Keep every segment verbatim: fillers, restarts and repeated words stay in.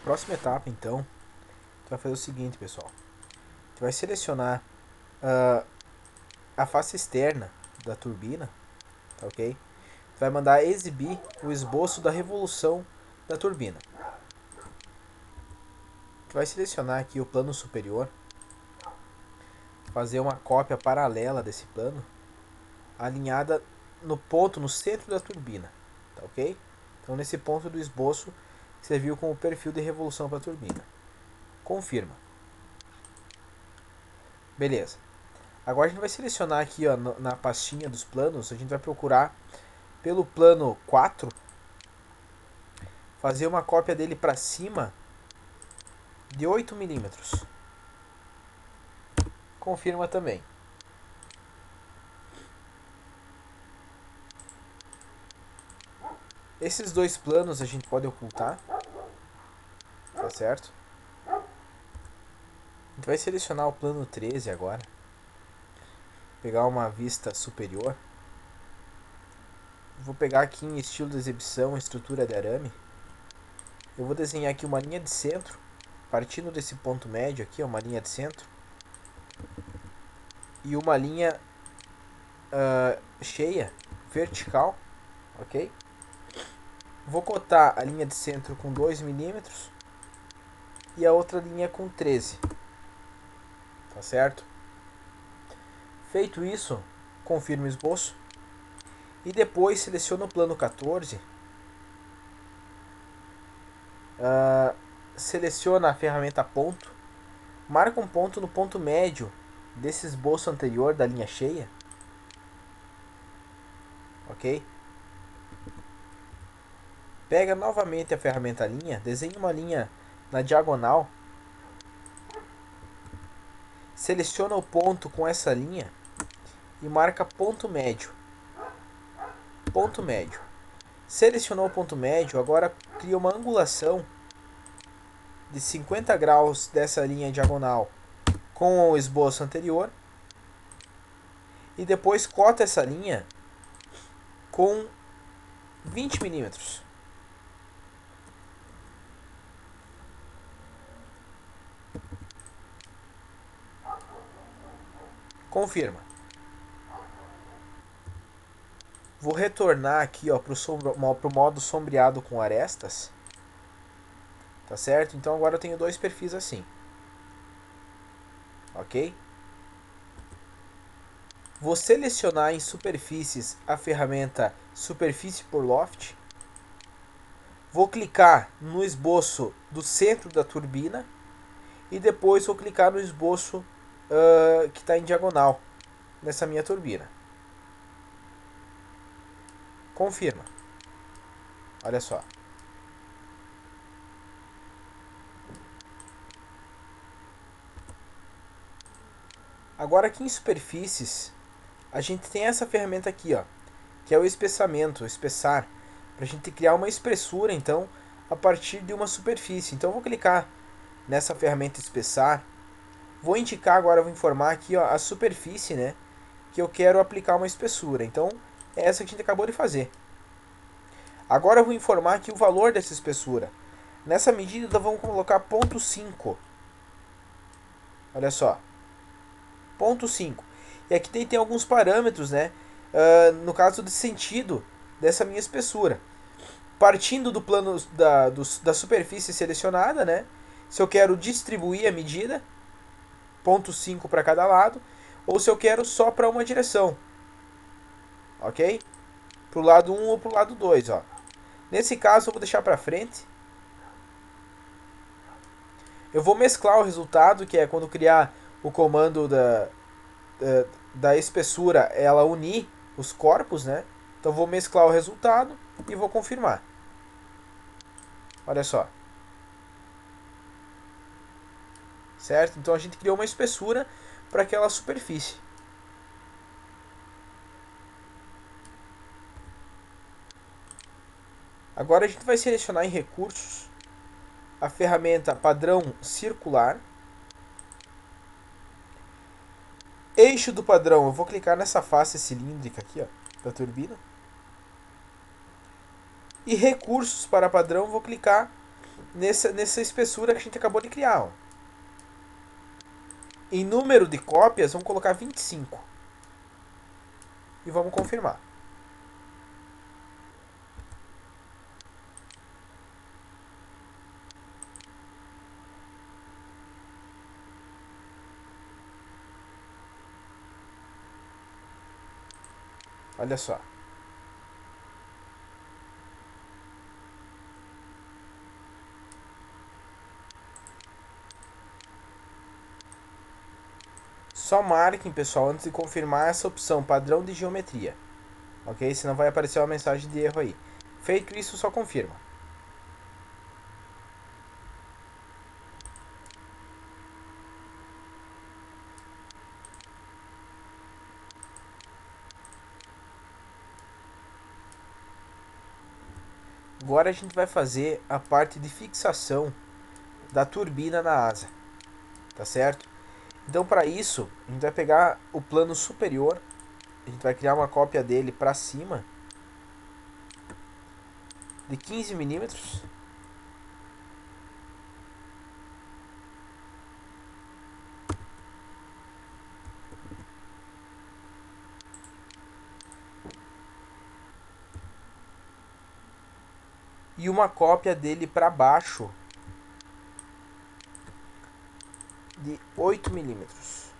próxima etapa, então, tu vai fazer o seguinte, pessoal. Tu vai selecionar uh, a face externa da turbina, tá ok? Tu vai mandar exibir o esboço da revolução da turbina. Tu vai selecionar aqui o plano superior, fazer uma cópia paralela desse plano, alinhada no ponto, no centro da turbina, tá ok? Então nesse ponto do esboço, você viu com o perfil de revolução para a turbina. Confirma. Beleza. Agora a gente vai selecionar aqui, ó, na pastinha dos planos, a gente vai procurar pelo plano quatro, fazer uma cópia dele para cima de oito milímetros. Confirma também. Esses dois planos a gente pode ocultar, tá certo? A gente vai selecionar o plano treze agora. Pegar uma vista superior. Vou pegar aqui em estilo de exibição, estrutura de arame. Eu vou desenhar aqui uma linha de centro, partindo desse ponto médio aqui, ó, uma linha de centro. E uma linha uh, cheia, vertical, ok? Vou cotar a linha de centro com dois milímetros e a outra linha com treze, tá certo? Feito isso, confirmo o esboço e depois seleciono o plano quatorze, uh, seleciona a ferramenta ponto, marca um ponto no ponto médio desse esboço anterior da linha cheia, ok? Pega novamente a ferramenta linha, desenha uma linha na diagonal, seleciona o ponto com essa linha e marca ponto médio. Ponto médio. Selecionou o ponto médio, agora cria uma angulação de cinquenta graus dessa linha diagonal com o esboço anterior e depois cota essa linha com vinte milímetros. Confirma. Vou retornar aqui para o modo sombreado com arestas. Tá certo? Então agora eu tenho dois perfis assim. Ok? Vou selecionar em superfícies a ferramenta superfície por loft. Vou clicar no esboço do centro da turbina. E depois vou clicar no esboço uh, que está em diagonal nessa minha turbina. Confirma. Olha só. Agora aqui em superfícies, a gente tem essa ferramenta aqui, ó, que é o espessamento, o espessar, para a gente criar uma espessura, então, a partir de uma superfície. Então eu vou clicar nessa ferramenta espessar. Vou indicar agora, vou informar aqui, ó, a superfície, né, que eu quero aplicar uma espessura. Então é essa que a gente acabou de fazer. Agora eu vou informar aqui o valor dessa espessura. Nessa medida vamos colocar ponto cinco. Olha só. ponto cinco. E aqui tem, tem alguns parâmetros, né? Uh, no caso de sentido dessa minha espessura. Partindo do plano da, do, da superfície selecionada, né? Se eu quero distribuir a medida, ponto cinco para cada lado, ou se eu quero só para uma direção. Ok? Para o lado um ou para o lado dois, ó. Nesse caso eu vou deixar para frente. Eu vou mesclar o resultado, que é quando criar o comando da, da, da espessura, ela unir os corpos, né? Então vou mesclar o resultado e vou confirmar. Olha só. Certo? Então a gente criou uma espessura para aquela superfície. Agora a gente vai selecionar em recursos a ferramenta padrão circular. Eixo do padrão, eu vou clicar nessa face cilíndrica aqui, ó, da turbina. E recursos para padrão, vou clicar nessa, nessa espessura que a gente acabou de criar. Ó. Em número de cópias, vamos colocar vinte e cinco. E vamos confirmar. Olha só. Só marquem, pessoal, antes de confirmar essa opção, padrão de geometria. Ok? Senão vai aparecer uma mensagem de erro aí. Feito isso, só confirma. Agora a gente vai fazer a parte de fixação da turbina na asa. Tá certo? Então, para isso, a gente vai pegar o plano superior. A gente vai criar uma cópia dele para cima. De quinze milímetros. E uma cópia dele para baixo de oito milímetros.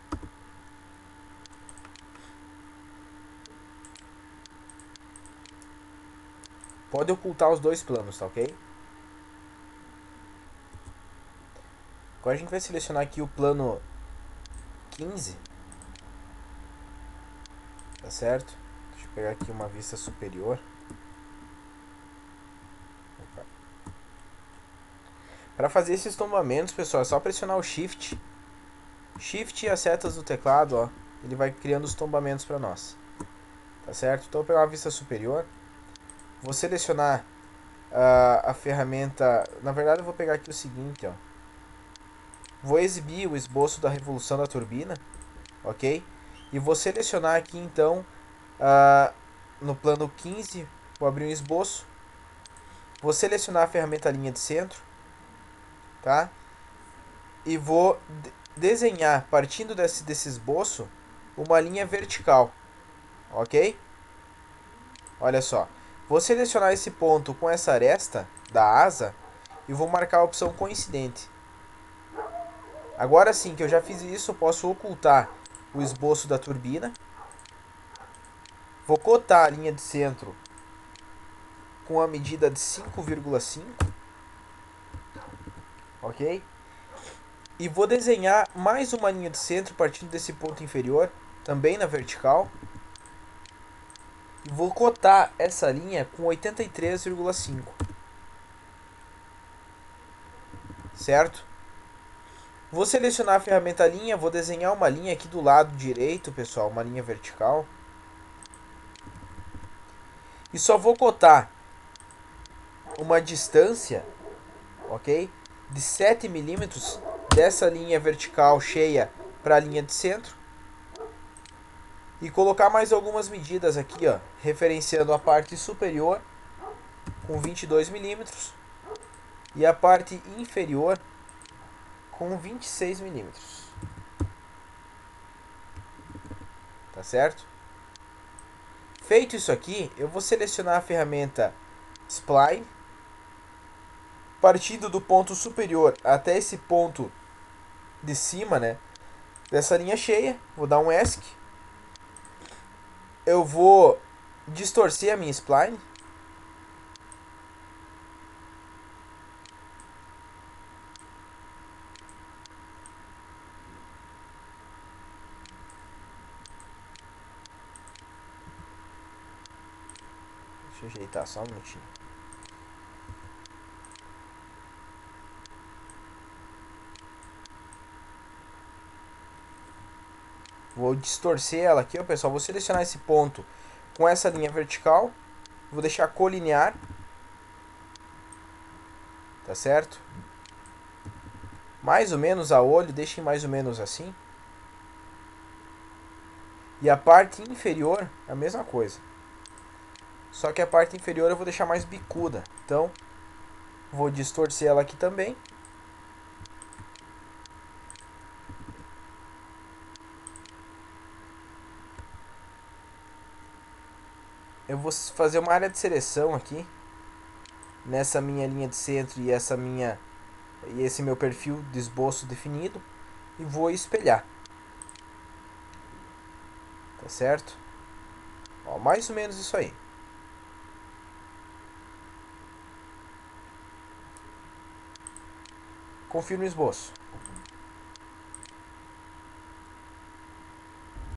Pode ocultar os dois planos, tá ok? Agora a gente vai selecionar aqui o plano quinze. Tá certo? Deixa eu pegar aqui uma vista superior. Para fazer esses tombamentos, pessoal, é só pressionar o Shift. Shift e as setas do teclado, ó. Ele vai criando os tombamentos para nós. Tá certo? Então eu vou pegar uma vista superior. Vou selecionar a, a ferramenta. Na verdade, eu vou pegar aqui o seguinte, ó. Vou exibir o esboço da revolução da turbina, ok? E vou selecionar aqui então uh, no plano quinze. Vou abrir um esboço. Vou selecionar a ferramenta linha de centro, tá? E vou desenhar, partindo desse, desse esboço, uma linha vertical, ok? Olha só, vou selecionar esse ponto com essa aresta da asa e vou marcar a opção coincidente. Agora sim que eu já fiz isso, eu posso ocultar o esboço da turbina. Vou cotar a linha de centro com a medida de cinco vírgula cinco, ok? E vou desenhar mais uma linha de centro partindo desse ponto inferior, também na vertical. E vou cotar essa linha com oitenta e três vírgula cinco. Certo? Vou selecionar a ferramenta linha, vou desenhar uma linha aqui do lado direito, pessoal, uma linha vertical. E só vou cotar uma distância, ok? De sete milímetros dessa linha vertical cheia para a linha de centro. E colocar mais algumas medidas aqui, ó, referenciando a parte superior com vinte e dois milímetros e a parte inferior com vinte e seis milímetros. Tá certo? Feito isso aqui, eu vou selecionar a ferramenta Spline, partindo do ponto superior até esse ponto de cima, né, dessa linha cheia, vou dar um ESC. Eu vou distorcer a minha spline. Deixa eu ajeitar só um minutinho. Vou distorcer ela aqui, ó, pessoal. Vou selecionar esse ponto com essa linha vertical. Vou deixar colinear. Tá certo? Mais ou menos a olho, deixem mais ou menos assim. E a parte inferior, a mesma coisa. Só que a parte inferior eu vou deixar mais bicuda. Então, Vou distorcer ela aqui também. Eu vou fazer uma área de seleção aqui nessa minha linha de centro e essa minha e esse meu perfil de esboço definido e vou espelhar. Tá certo? Ó, mais ou menos isso aí. Confirma o esboço.